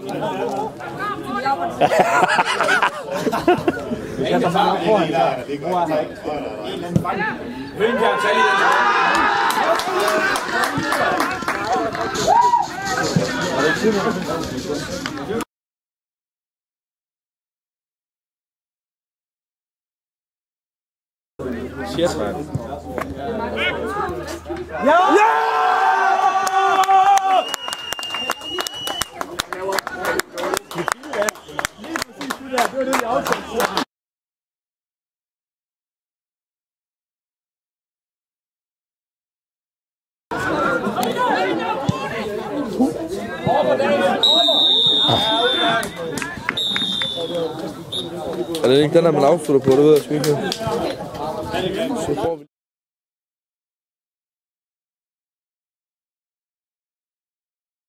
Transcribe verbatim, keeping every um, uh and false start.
Jeg tager bare foran der. Det går altså ikke. Hvem kan tage lige den? Shit, man. Ja! Ja! Det var det, jeg aftalte. Er det ikke den, der man afslutter på, det ved jeg sgu ikke. Så får vi